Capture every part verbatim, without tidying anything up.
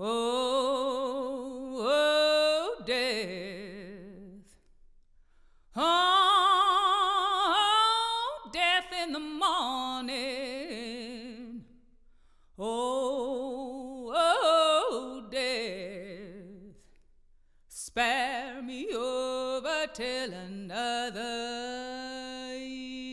Oh, oh, death. Oh, death in the morning. Oh, oh, death. Spare me over till another year.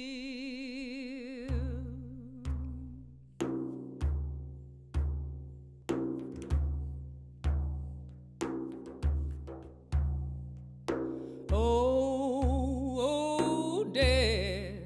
Oh, oh, death.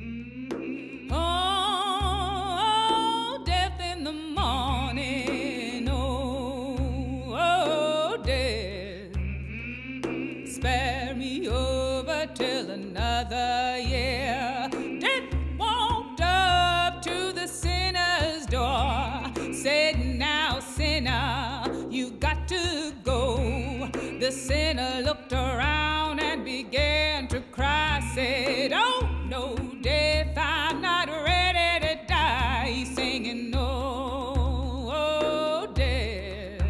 Oh, death in the morning. Oh, oh, death. Spare me over till another year. Death walked up to the sinner's door, said, "Now, sinner, you got to go." The sinner looked around and began to cry, said, "Oh, no, death, I'm not ready to die." He's singing, "No, oh, death.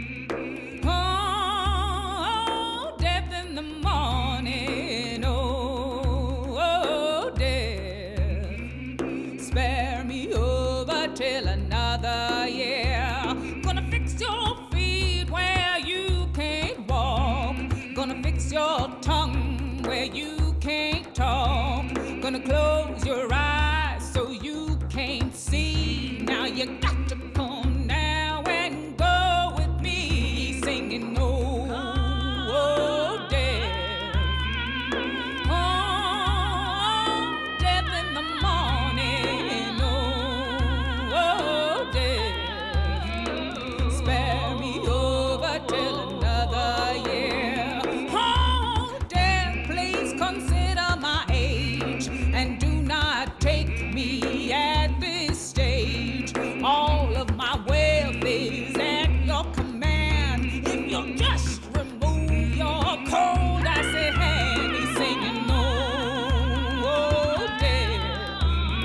Oh, death in the morning. Oh, oh, death. Spare me over till another year. Gonna fix your feet where you can't walk. Gonna fix your tongue where you can't talk. Gonna close your eyes so you can't see. Now you got to come now and go with me, singing, "Oh, oh, death. Oh, death in the morning. Oh, oh, death. Spare me over till another year. Oh, death, please consider my age and do not take me at this stage. All of my wealth is at your command. If you'll just remove your cold icy hand." He's singing, "Oh, oh, death.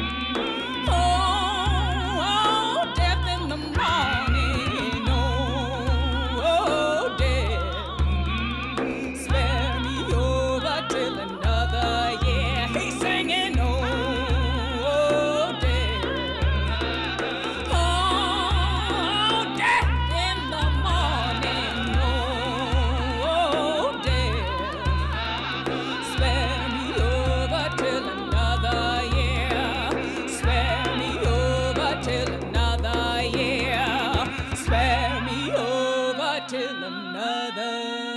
Oh, oh, death in the morning. Oh, oh, death. Spare me over till another year." He's singing, "Oh, oh, death. Oh, death in the morning. Oh, oh, death. Spare me over till another year. Spare me over till another year. Spare me over till another